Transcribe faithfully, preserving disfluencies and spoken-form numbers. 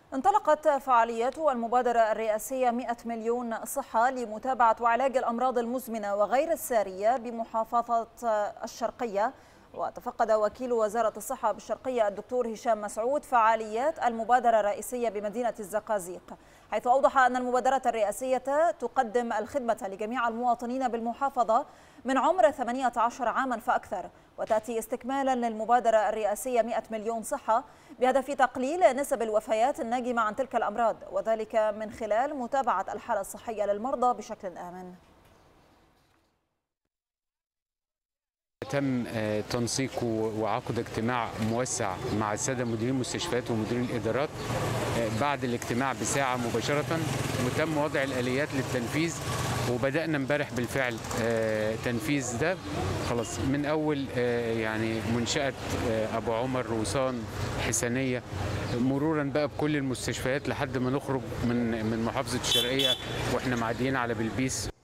انطلقت فعاليات المبادرة الرئاسية مئة مليون صحة لمتابعة وعلاج الأمراض المزمنة وغير السارية بمحافظة الشرقية. وتفقد وكيل وزارة الصحة بالشرقية الدكتور هشام مسعود فعاليات المبادرة الرئيسية بمدينة الزقازيق، حيث أوضح أن المبادرة الرئاسية تقدم الخدمة لجميع المواطنين بالمحافظة من عمر ثمانية عشر عاما فأكثر، وتأتي استكمالا للمبادرة الرئاسية مئة مليون صحة بهدف تقليل نسب الوفيات الناجمة عن تلك الأمراض، وذلك من خلال متابعة الحالة الصحية للمرضى بشكل آمن. تم تنسيق وعقد اجتماع موسع مع الساده مديرين المستشفيات ومديرين الادارات بعد الاجتماع بساعه مباشره، وتم وضع الاليات للتنفيذ، وبدانا امبارح بالفعل تنفيذ ده خلاص من اول يعني منشاه ابو عمر روسان حسنيه مرورا بقى بكل المستشفيات لحد ما نخرج من من محافظه الشرقيه واحنا معديين على بلبيس.